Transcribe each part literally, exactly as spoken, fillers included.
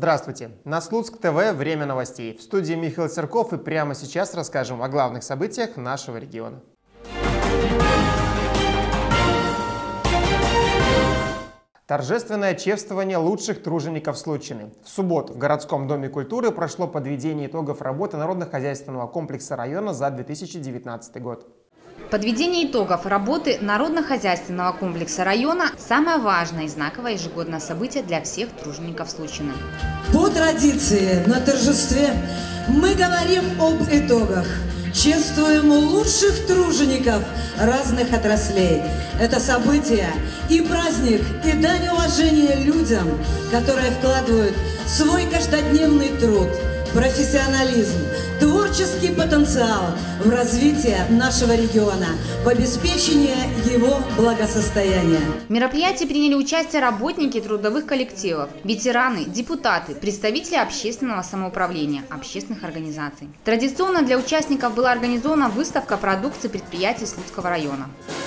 Здравствуйте! На Слуцк ТВ «Время новостей». В студии Михаил Серков, и прямо сейчас расскажем о главных событиях нашего региона. Торжественное чествование лучших тружеников Случины. В субботу в городском доме культуры прошло подведение итогов работы народно-хозяйственного комплекса района за две тысячи девятнадцатый год. Подведение итогов работы народно-хозяйственного комплекса района – самое важное и знаковое ежегодное событие для всех тружеников Случины. По традиции на торжестве мы говорим об итогах. Чествуем лучших тружеников разных отраслей. Это событие и праздник, и дань уважения людям, которые вкладывают свой каждодневный труд, профессионализм, творческий потенциал в развитие нашего региона, в обеспечение его благосостояния. В мероприятии приняли участие работники трудовых коллективов, ветераны, депутаты, представители общественного самоуправления, общественных организаций. Традиционно для участников была организована выставка продукции предприятий Слуцкого района.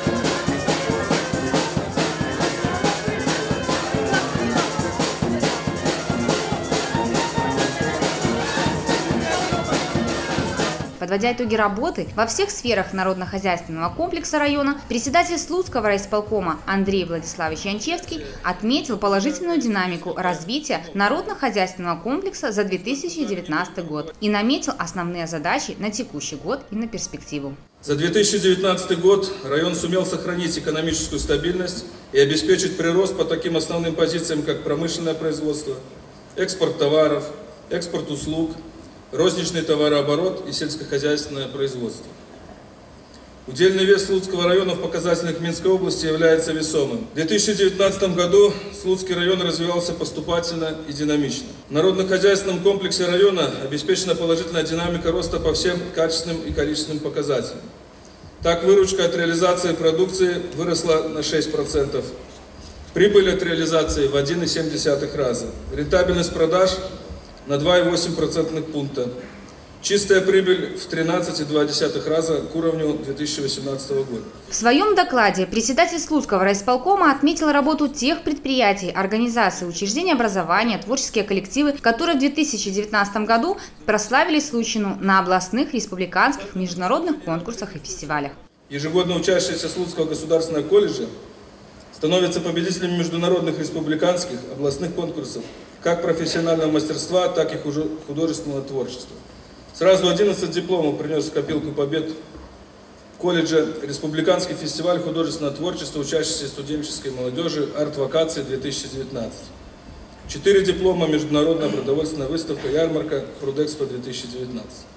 Подводя итоги работы во всех сферах народно-хозяйственного комплекса района, председатель Слуцкого райисполкома Андрей Владиславович Янчевский отметил положительную динамику развития народно-хозяйственного комплекса за две тысячи девятнадцатый год и наметил основные задачи на текущий год и на перспективу. За две тысячи девятнадцатый год район сумел сохранить экономическую стабильность и обеспечить прирост по таким основным позициям, как промышленное производство, экспорт товаров, экспорт услуг, розничный товарооборот и сельскохозяйственное производство. Удельный вес Слуцкого района в показателях Минской области является весомым. В две тысячи девятнадцатом году Слуцкий район развивался поступательно и динамично. В народно-хозяйственном комплексе района обеспечена положительная динамика роста по всем качественным и количественным показателям. Так, выручка от реализации продукции выросла на шесть процентов, прибыль от реализации в один и семь десятых раза, рентабельность продаж на два и восемь десятых процентных пункта. Чистая прибыль в тринадцать и два десятых раза к уровню две тысячи восемнадцатого года. В своем докладе председатель Слуцкого райисполкома отметил работу тех предприятий, организаций, учреждений образования, творческие коллективы, которые в две тысячи девятнадцатом году прославили Случину на областных, республиканских, международных конкурсах и фестивалях. Ежегодно учащиеся Слуцкого государственного колледжа становятся победителями международных, республиканских, областных конкурсов как профессионального мастерства, так и художественного творчества. Сразу одиннадцать дипломов принес в копилку побед в колледже республиканский фестиваль художественного творчества учащейся студенческой молодежи «Арт-вакации две тысячи девятнадцать». Четыре диплома международная продовольственная выставка «Ярмарка Фрудекспо две тысячи девятнадцать».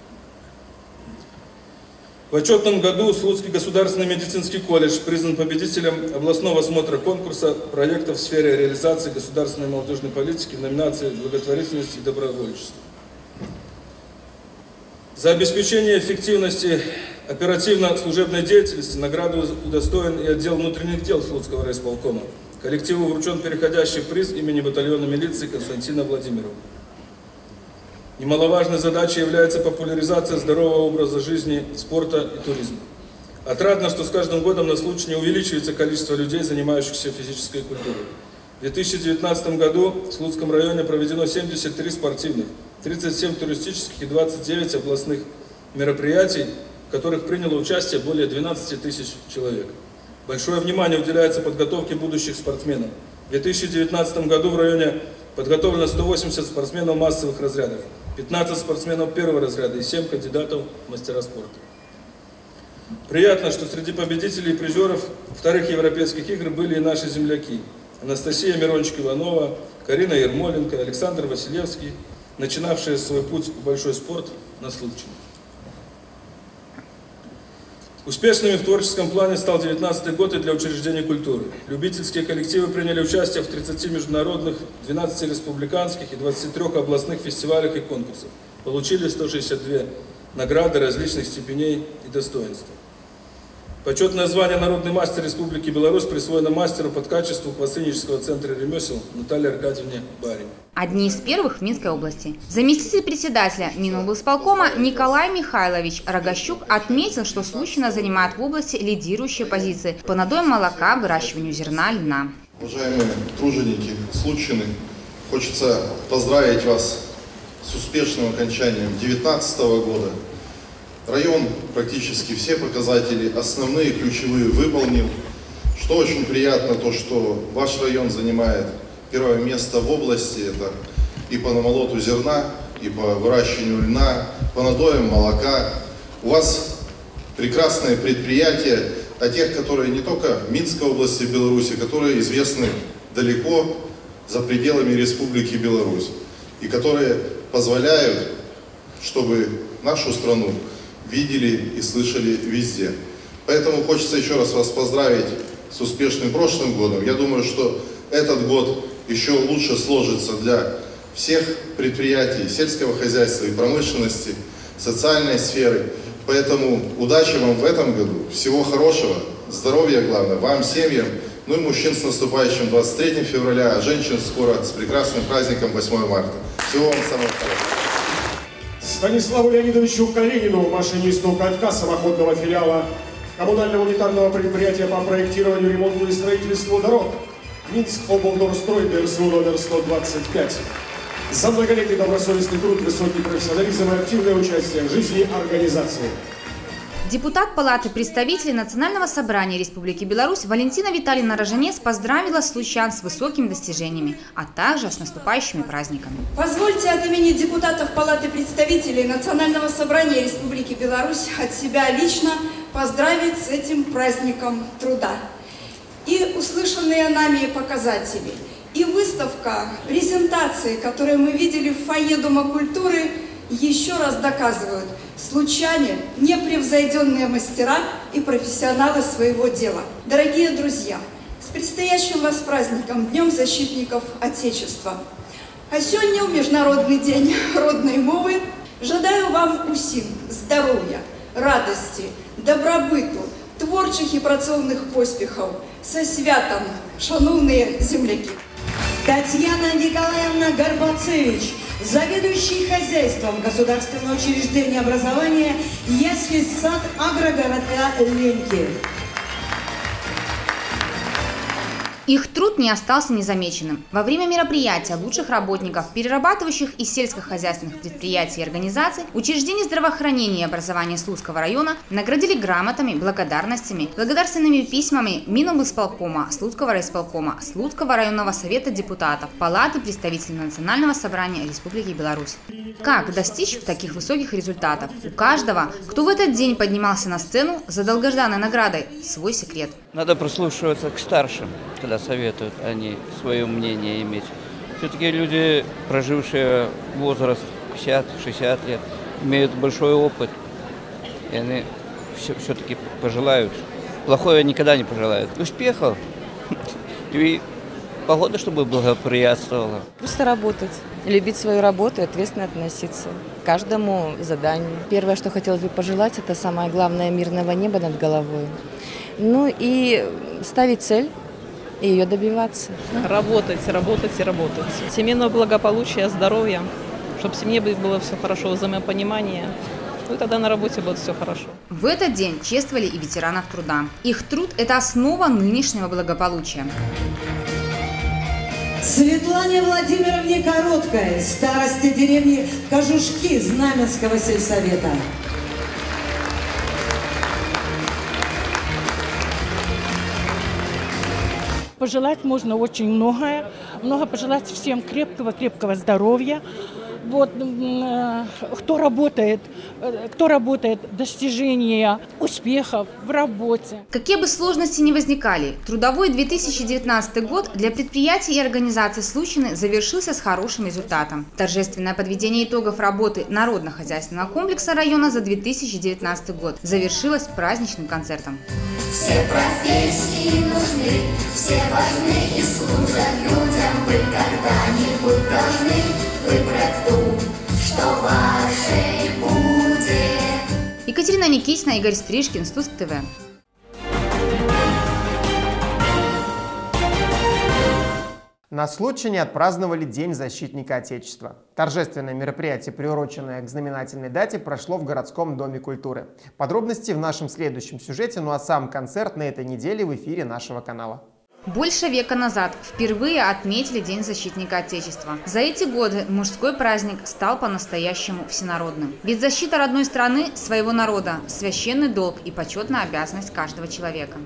В отчетном году Слуцкий государственный медицинский колледж признан победителем областного смотра конкурса проектов в сфере реализации государственной молодежной политики в номинации «Благотворительность и добровольчество». За обеспечение эффективности оперативно-служебной деятельности награду удостоен и отдел внутренних дел Слуцкого райисполкома. Коллективу вручен переходящий приз имени батальона милиции Константина Владимирова. Немаловажной задачей является популяризация здорового образа жизни, спорта и туризма. Отрадно, что с каждым годом на Случине увеличивается количество людей, занимающихся физической культурой. В две тысячи девятнадцатом году в Слуцком районе проведено семьдесят три спортивных, тридцать семь туристических и двадцать девять областных мероприятий, в которых приняло участие более двенадцати тысяч человек. Большое внимание уделяется подготовке будущих спортсменов. В две тысячи девятнадцатом году в районе подготовлено сто восемьдесят спортсменов массовых разрядов, пятнадцать спортсменов первого разряда и семь кандидатов в мастера спорта. Приятно, что среди победителей и призеров вторых европейских игр были и наши земляки. Анастасия Мирончик-Иванова, Карина Ермоленко, Александр Василевский, начинавшие свой путь в большой спорт на Случине. Успешными в творческом плане стал девятнадцатый год и для учреждений культуры. Любительские коллективы приняли участие в тридцати международных, двенадцати республиканских и двадцати трёх областных фестивалях и конкурсах. Получили сто шестьдесят две награды различных степеней и достоинств. Почетное звание «Народный мастер Республики Беларусь» присвоено мастеру по качеству Квасынического центра ремесел Наталье Аркадьевне Барин. Одни из первых в Минской области. Заместитель председателя Миноблсполкома Николай Михайлович Рогощук отметил, что Случина занимает в области лидирующие позиции по надою молока, выращиванию зерна, льна. Уважаемые труженики Случины, Хочется поздравить вас с успешным окончанием две тысячи девятнадцатого года. Район практически все показатели, основные, ключевые, выполнил. Что очень приятно, то что ваш район занимает первое место в области. Это и по намолоту зерна, и по выращиванию льна, по надоям молока. У вас прекрасные предприятия, а тех, которые не только в Минской области Беларуси, которые известны далеко за пределами Республики Беларусь, и которые позволяют, чтобы нашу страну видели и слышали везде. Поэтому хочется еще раз вас поздравить с успешным прошлым годом. Я думаю, что этот год еще лучше сложится для всех предприятий сельского хозяйства и промышленности, социальной сферы. Поэтому удачи вам в этом году, всего хорошего, здоровья главное, вам, семьям, ну и мужчин с наступающим двадцать третьим февраля, а женщин скоро с прекрасным праздником восьмое марта. Всего вам самого хорошего. Станиславу Леонидовичу Калинину, машинисту катка самоходного филиала коммунального унитарного предприятия по проектированию, ремонту и строительству дорог Минск облдорстрой ДРСУ номер сто двадцать пять. За многолетний добросовестный труд, высокий профессионализм и активное участие в жизни организации. Депутат Палаты представителей Национального собрания Республики Беларусь Валентина Витальевна Рожанец поздравила случан с высокими достижениями, а также с наступающими праздниками. Позвольте от имени депутатов Палаты представителей Национального собрания Республики Беларусь от себя лично поздравить с этим праздником труда. И услышанные нами показатели, и выставка, презентации, которые мы видели в фойе Дома культуры, еще раз доказывают: случане – непревзойденные мастера и профессионалы своего дела. Дорогие друзья, с предстоящим вас праздником, Днем защитников Отечества. А сегодня, в Международный день родной мовы, жадаю вам усім здоровья, радости, добробыту, творчих и працовных поспехов. Со святом, шановные земляки! Татьяна Николаевна Горбацевич, заведующий хозяйством государственного учреждения образования «Ясли сад» агрогородка Леньки. Их труд не остался незамеченным. Во время мероприятия лучших работников перерабатывающих и сельскохозяйственных предприятий и организаций учреждений здравоохранения и образования Слуцкого района наградили грамотами, благодарностями, благодарственными письмами Миноблсполкома, Слуцкого райисполкома, Слуцкого районного совета депутатов, Палаты представителей Национального собрания Республики Беларусь. Как достичь таких высоких результатов? У каждого, кто в этот день поднимался на сцену за долгожданной наградой, свой секрет. Надо прислушиваться к старшим, когда советуют они свое мнение иметь. Все-таки люди, прожившие возраст пятьдесят-шестьдесят лет, имеют большой опыт, и они все-таки пожелают. Плохое никогда не пожелают. Успехов и погода, чтобы благоприятствовала. Просто работать, любить свою работу и ответственно относиться к каждому заданию. Первое, что хотелось бы пожелать, это самое главное — мирного неба над головой. Ну и ставить цель и ее добиваться. Работать, работать и работать. Семейного благополучия, здоровья, чтобы в семье было все хорошо, взаимопонимание. Ну и тогда на работе будет все хорошо. В этот день чествовали и ветеранов труда. Их труд – это основа нынешнего благополучия. Светлане Владимировне Короткой, старости деревни Кожушки Знаменского сельсовета. Пожелать можно очень многое. Много пожелать всем крепкого-крепкого здоровья. Вот, кто работает, кто работает, достижения успехов в работе. Какие бы сложности ни возникали, трудовой две тысячи девятнадцатый год для предприятий и организаций Случины завершился с хорошим результатом. Торжественное подведение итогов работы Народно-хозяйственного комплекса района за две тысячи девятнадцатый год завершилось праздничным концертом. Все профессии нужны, все важны и служат людям. Вы когда-нибудь должны выбрать ту, что вашей будет. Екатерина Никитина, Игорь Стрижкин, Слуцк ТВ. На Случине отпраздновали День защитника Отечества. Торжественное мероприятие, приуроченное к знаменательной дате, прошло в городском доме культуры. Подробности в нашем следующем сюжете, ну а сам концерт на этой неделе в эфире нашего канала. Больше века назад впервые отметили День защитника Отечества. За эти годы мужской праздник стал по-настоящему всенародным. Ведь защита родной страны, своего народа – священный долг и почетная обязанность каждого человека.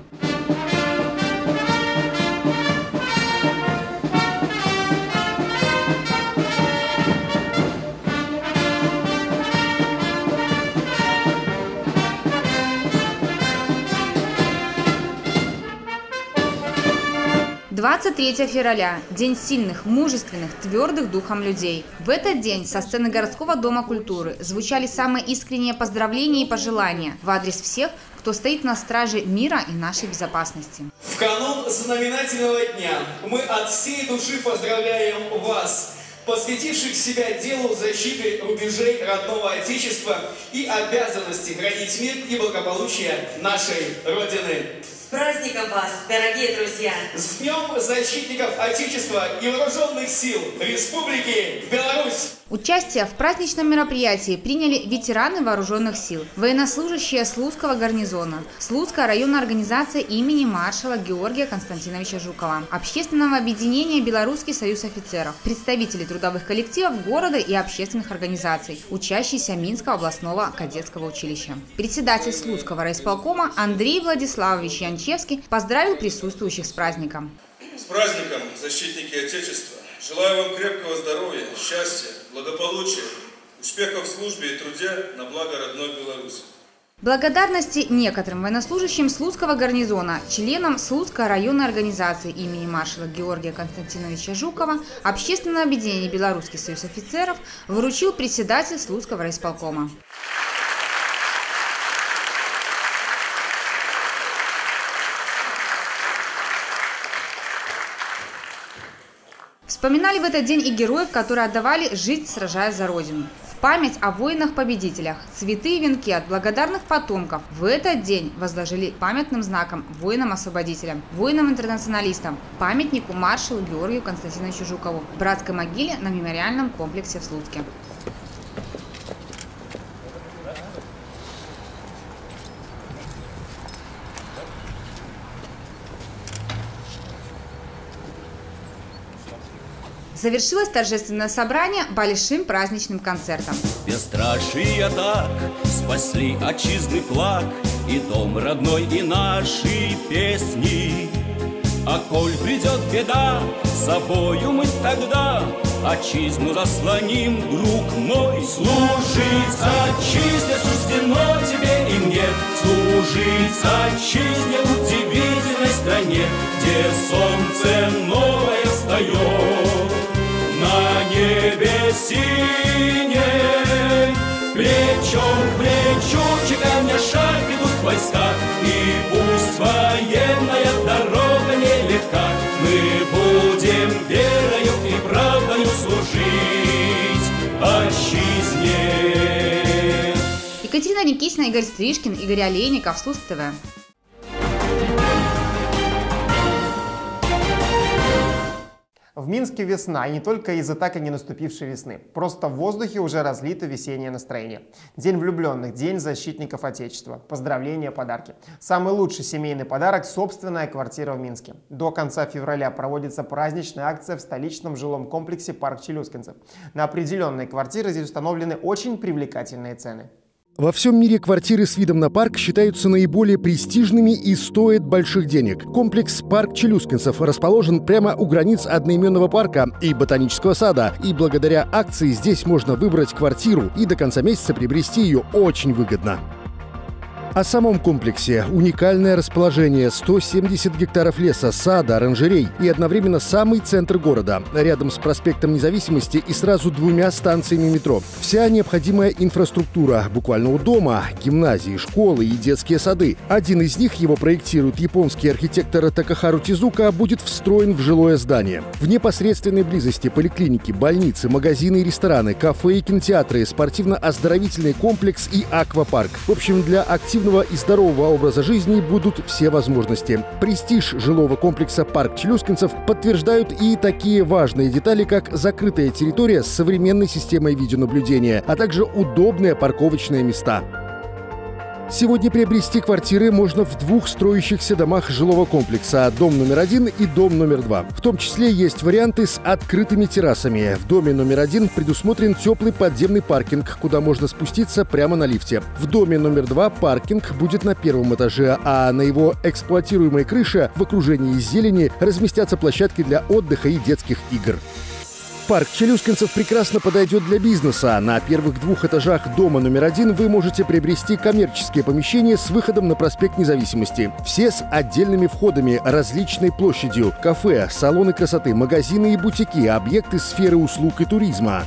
двадцать третьего февраля – День сильных, мужественных, твердых духом людей. В этот день со сцены городского дома культуры звучали самые искренние поздравления и пожелания в адрес всех, кто стоит на страже мира и нашей безопасности. В канун знаменательного дня мы от всей души поздравляем вас, посвятивших себя делу защиты рубежей родного Отечества и обязанности хранить мир и благополучие нашей Родины. С праздником вас, дорогие друзья! С Днем защитников Отечества и вооруженных сил Республики Беларусь! Участие в праздничном мероприятии приняли ветераны вооруженных сил, военнослужащие Слуцкого гарнизона, Слуцкая районная организация имени маршала Георгия Константиновича Жукова, общественного объединения «Белорусский союз офицеров», представители трудовых коллективов города и общественных организаций, учащиеся Минского областного кадетского училища. Председатель Слуцкого райисполкома Андрей Владиславович Янчевский поздравил присутствующих с праздником. С праздником, защитники Отечества! Желаю вам крепкого здоровья, счастья, благополучия, успехов в службе и труде на благо родной Беларуси. Благодарности некоторым военнослужащим Слуцкого гарнизона, членам Слуцкой районной организации имени маршала Георгия Константиновича Жукова, общественное объединение «Белорусский союз офицеров» вручил председатель Слуцкого райисполкома. Вспоминали в этот день и героев, которые отдавали жизнь, сражаясь за Родину. В память о воинах-победителях цветы и венки от благодарных потомков в этот день возложили памятным знаком воинам-освободителям, воинам-интернационалистам, памятнику маршалу Георгию Константиновичу Жукову в братской могиле на мемориальном комплексе в Слуцке. Завершилось торжественное собрание большим праздничным концертом. Бесстрашие так спасли отчизны флаг и дом родной, и наши песни. А коль придет беда, с собою мы тогда отчизну заслоним, друг мой. Служить отчизне суждено тебе и мне, служить отчизне в удивительной стране, где солнце новое встает на небе синей. Плечом к плечу, чеканя шаг, идут войска, и пусть военная дорога нелегка, мы будем верою и правдою служить отчизне. Екатерина Никитина, Игорь Стрижкин, Игорь Олейников, Слуцк ТВ. В Минске весна, и не только из-за так и не наступившей весны. Просто в воздухе уже разлито весеннее настроение. День влюбленных, День защитников Отечества. Поздравления, подарки. Самый лучший семейный подарок – собственная квартира в Минске. До конца февраля проводится праздничная акция в столичном жилом комплексе «Парк Челюскинцев». На определенные квартиры здесь установлены очень привлекательные цены. Во всем мире квартиры с видом на парк считаются наиболее престижными и стоят больших денег. Комплекс «Парк Челюскинцев» расположен прямо у границ одноименного парка и ботанического сада. И благодаря акции здесь можно выбрать квартиру и до конца месяца приобрести ее очень выгодно. О самом комплексе. Уникальное расположение: сто семьдесят гектаров леса, сада, оранжерей и одновременно самый центр города, рядом с проспектом Независимости и сразу двумя станциями метро. Вся необходимая инфраструктура буквально у дома: гимназии, школы и детские сады. Один из них, его проектирует японский архитектор Такахару Тизука, будет встроен в жилое здание. В непосредственной близости поликлиники, больницы, магазины и рестораны, кафе и кинотеатры, спортивно-оздоровительный комплекс и аквапарк. В общем, для активных и здорового образа жизни будут все возможности. Престиж жилого комплекса «Парк Челюскинцев» подтверждают и такие важные детали, как закрытая территория с современной системой видеонаблюдения, а также удобные парковочные места. Сегодня приобрести квартиры можно в двух строящихся домах жилого комплекса – дом номер один и дом номер два. В том числе есть варианты с открытыми террасами. В доме номер один предусмотрен теплый подземный паркинг, куда можно спуститься прямо на лифте. В доме номер два паркинг будет на первом этаже, а на его эксплуатируемой крыше в окружении зелени разместятся площадки для отдыха и детских игр. Парк челюскинцев прекрасно подойдет для бизнеса. На первых двух этажах дома номер один вы можете приобрести коммерческие помещения с выходом на проспект Независимости. Все с отдельными входами, различной площадью. Кафе, салоны красоты, магазины и бутики, объекты сферы услуг и туризма.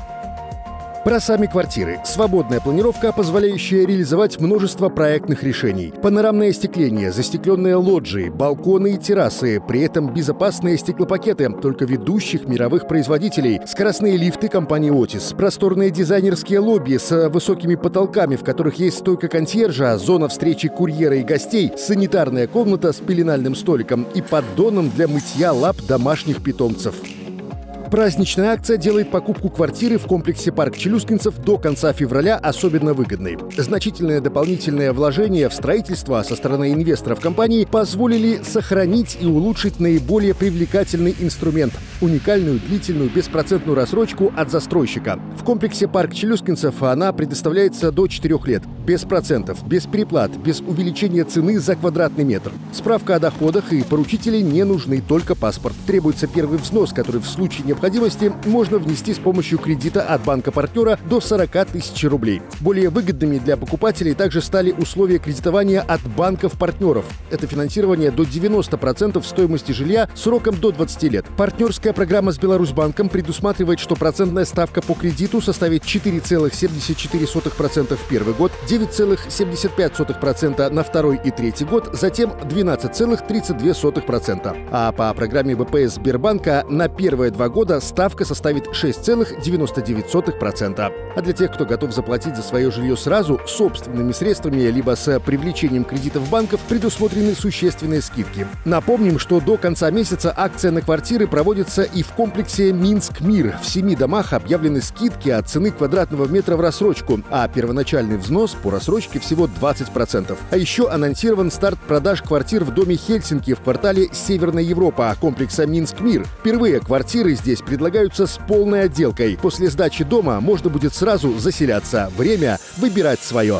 Про сами квартиры. Свободная планировка, позволяющая реализовать множество проектных решений. Панорамное остекление, застекленные лоджии, балконы и террасы. При этом безопасные стеклопакеты только ведущих мировых производителей. Скоростные лифты компании «Отис». Просторные дизайнерские лобби с высокими потолками, в которых есть стойка консьержа, зона встречи курьера и гостей, санитарная комната с пеленальным столиком и поддоном для мытья лап домашних питомцев. Праздничная акция делает покупку квартиры в комплексе «Парк челюскинцев» до конца февраля особенно выгодной. Значительное дополнительное вложение в строительство со стороны инвесторов компании позволили сохранить и улучшить наиболее привлекательный инструмент – уникальную длительную беспроцентную рассрочку от застройщика. В комплексе «Парк челюскинцев» она предоставляется до четырёх лет. Без процентов, без переплат, без увеличения цены за квадратный метр. Справка о доходах и поручители не нужны, только паспорт. Требуется первый взнос, который в случае необходимости можно внести с помощью кредита от банка-партнера до сорока тысяч рублей. Более выгодными для покупателей также стали условия кредитования от банков-партнеров. Это финансирование до девяноста процентов стоимости жилья сроком до двадцати лет. Партнерская программа с Беларусьбанком предусматривает, что процентная ставка по кредиту составит четыре целых семьдесят четыре сотых процента в первый год, девять целых семьдесят пять сотых процента на второй и третий год, затем двенадцать целых тридцать две сотых процента. А по программе вэ пэ эс Сбербанка на первые два года ставка составит шесть целых девяносто девять сотых процента. А для тех, кто готов заплатить за свое жилье сразу, собственными средствами, либо с привлечением кредитов банков, предусмотрены существенные скидки. Напомним, что до конца месяца акция на квартиры проводится и в комплексе «Минск-Мир». В семи домах объявлены скидки от цены квадратного метра в рассрочку, а первоначальный взнос по рассрочке всего двадцать процентов. А еще анонсирован старт продаж квартир в доме Хельсинки в квартале Северная Европа комплекса «Минск-Мир». Впервые квартиры здесь предлагаются с полной отделкой. После сдачи дома можно будет сразу заселяться. Время выбирать свое.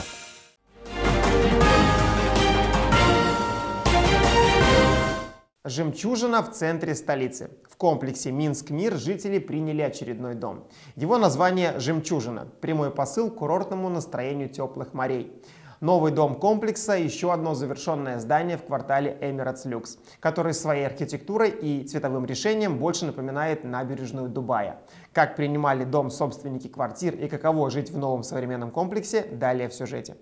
Жемчужина в центре столицы. В комплексе «Минск-Мир» жители приняли очередной дом. Его название «Жемчужина» – прямой посыл к курортному настроению теплых морей. Новый дом комплекса – еще одно завершенное здание в квартале Эмиратс Люкс, который своей архитектурой и цветовым решением больше напоминает набережную Дубая. Как принимали дом собственники квартир и каково жить в новом современном комплексе – далее в сюжете.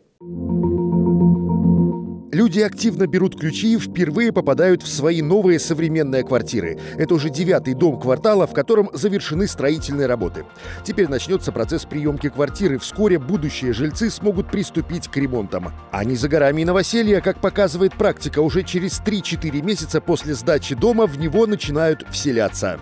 Люди активно берут ключи и впервые попадают в свои новые современные квартиры. Это уже девятый дом квартала, в котором завершены строительные работы. Теперь начнется процесс приемки квартиры. Вскоре будущие жильцы смогут приступить к ремонтам. А не за горами и новоселья, как показывает практика, уже через три-четыре месяца после сдачи дома в него начинают вселяться.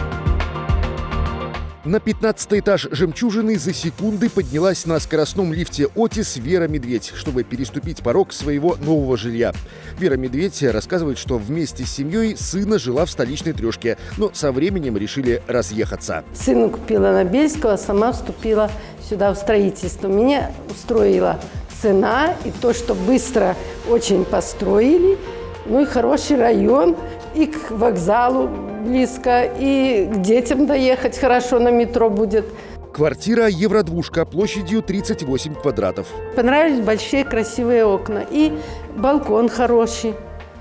На пятнадцатый этаж «Жемчужины» за секунды поднялась на скоростном лифте «Отис» Вера Медведь, чтобы переступить порог своего нового жилья. Вера Медведь рассказывает, что вместе с семьей сына жила в столичной трешке, но со временем решили разъехаться. Сыну купила на Бельского, сама вступила сюда в строительство. Меня устроила цена и то, что быстро очень построили. Ну и хороший район, и к вокзалу близко, и к детям доехать хорошо на метро будет. Квартира «Евродвушка» площадью тридцать восемь квадратов. Понравились большие красивые окна, и балкон хороший.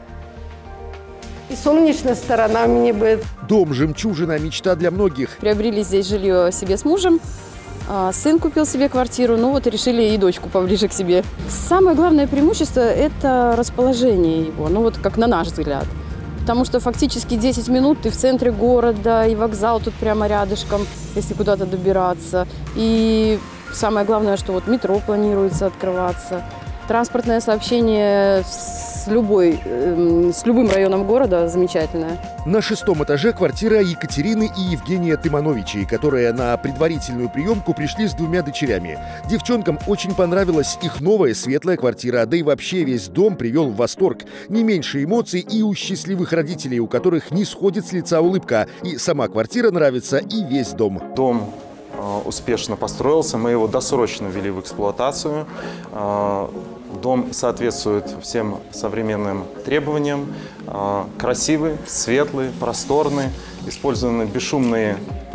И солнечная сторона у меня будет. Дом «Жемчужина» – мечта для многих. Приобрели здесь жилье себе с мужем. Сын купил себе квартиру, ну вот и решили и дочку поближе к себе. Самое главное преимущество – это расположение его, ну вот как на наш взгляд. Потому что фактически десять минут ты в центре города, и вокзал тут прямо рядышком, если куда-то добираться. И самое главное, что вот метро планируется открываться. Транспортное сообщение с любой, э, с любым районом города замечательная. На шестом этаже квартира Екатерины и Евгения Тымановичей, которые на предварительную приемку пришли с двумя дочерями. Девчонкам очень понравилась их новая светлая квартира, да и вообще весь дом привел в восторг. Не меньше эмоций и у счастливых родителей, у которых не сходит с лица улыбка. И сама квартира нравится, и весь дом. Дом э, успешно построился, мы его досрочно ввели в эксплуатацию. Э, Дом соответствует всем современным требованиям. Красивый, светлый, просторный. Использованы бесшумные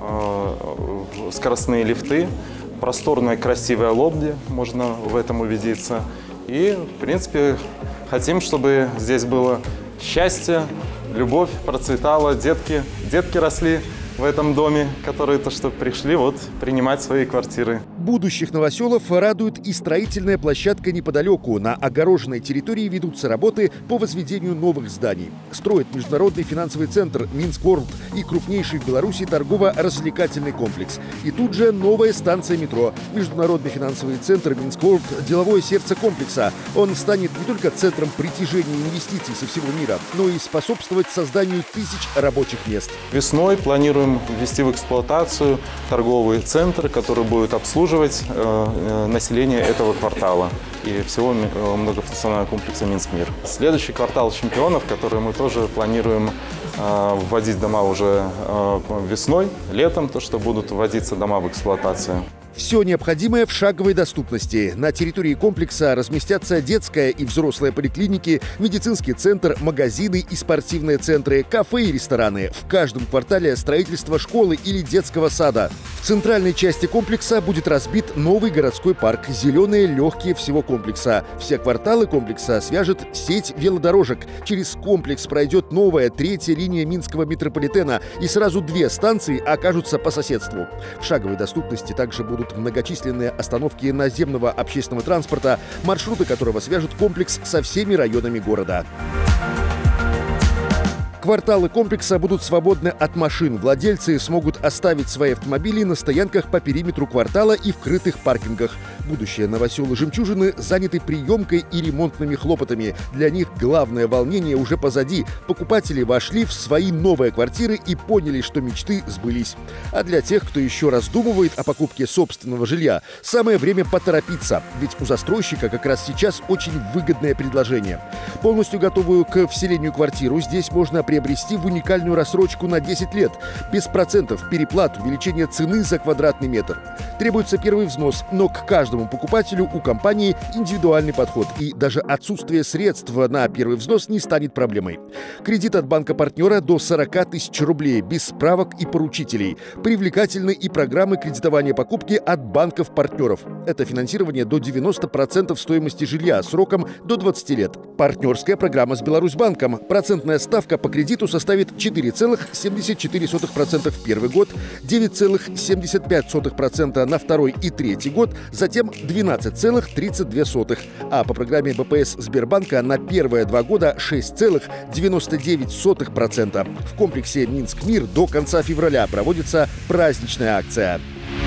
скоростные лифты. Просторная, красивая лобби, можно в этом убедиться. И, в принципе, хотим, чтобы здесь было счастье, любовь процветала, детки, детки росли в этом доме, которые то что пришли вот принимать свои квартиры. Будущих новоселов радует и строительная площадка неподалеку. На огороженной территории ведутся работы по возведению новых зданий. Строит международный финансовый центр Минск Ворлд и крупнейший в Беларуси торгово-развлекательный комплекс. И тут же новая станция метро. Международный финансовый центр Минск Ворлд – деловое сердце комплекса. Он станет не только центром притяжения инвестиций со всего мира, но и способствовать созданию тысяч рабочих мест. Весной планируем ввести в эксплуатацию торговый центр, который будет обслуживать население этого квартала и всего многофункционального комплекса Минск-Мир. Следующий квартал чемпионов, который мы тоже планируем вводить дома уже весной, летом, то что будут вводиться дома в эксплуатацию. Все необходимое в шаговой доступности. На территории комплекса разместятся детская и взрослая поликлиники, медицинский центр, магазины и спортивные центры, кафе и рестораны. В каждом квартале строительство школы или детского сада. В центральной части комплекса будет разбит новый городской парк. Зеленые, легкие всего комплекса. Все кварталы комплекса свяжет сеть велодорожек. Через комплекс пройдет новая третья линия Минского метрополитена. И сразу две станции окажутся по соседству. В шаговой доступности также будут многочисленные остановки наземного общественного транспорта, маршруты которого свяжут комплекс со всеми районами города. Кварталы комплекса будут свободны от машин. Владельцы смогут оставить свои автомобили на стоянках по периметру квартала и в крытых паркингах. Будущие новоселы «Жемчужины» заняты приемкой и ремонтными хлопотами. Для них главное волнение уже позади. Покупатели вошли в свои новые квартиры и поняли, что мечты сбылись. А для тех, кто еще раздумывает о покупке собственного жилья, самое время поторопиться. Ведь у застройщика как раз сейчас очень выгодное предложение. Полностью готовую к вселению квартиру здесь можно приобрести в уникальную рассрочку на десять лет. Без процентов, переплат, увеличение цены за квадратный метр. Требуется первый взнос, но к каждому покупателю у компании индивидуальный подход. И даже отсутствие средств на первый взнос не станет проблемой. Кредит от банка-партнера до сорока тысяч рублей, без справок и поручителей. Привлекательны и программы кредитования покупки от банков-партнеров. Это финансирование до девяноста процентов стоимости жилья сроком до двадцати лет. Партнерская программа с Беларусьбанком. Процентная ставка по кредиту составит четыре целых семьдесят четыре сотых процента в первый год, девять целых семьдесят пять сотых процента на второй и третий год, затем двенадцать целых тридцать две сотых процента. А по программе бэ пэ эс Сбербанка на первые два года шесть целых девяносто девять сотых процента. В комплексе Минск-Мир до конца февраля проводится праздничная акция.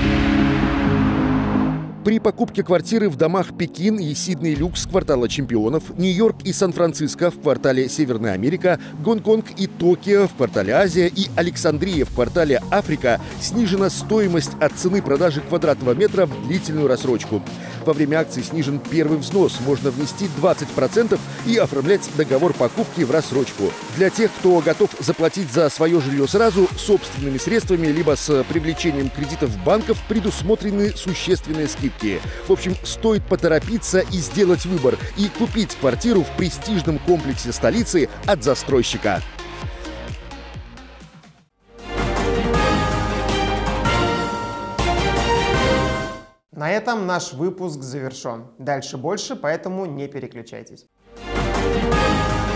При покупке квартиры в домах Пекин и Сидней Люкс квартала чемпионов, Нью-Йорк и Сан-Франциско в квартале Северная Америка, Гонконг и Токио в квартале Азия и Александрия в квартале Африка снижена стоимость от цены продажи квадратного метра в длительную рассрочку. Во время акции снижен первый взнос, можно внести двадцать процентов и оформлять договор покупки в рассрочку. Для тех, кто готов заплатить за свое жилье сразу, собственными средствами, либо с привлечением кредитов банков, предусмотрены существенные скидки. В общем, стоит поторопиться и сделать выбор, и купить квартиру в престижном комплексе столицы от застройщика. На этом наш выпуск завершен. Дальше больше, поэтому не переключайтесь.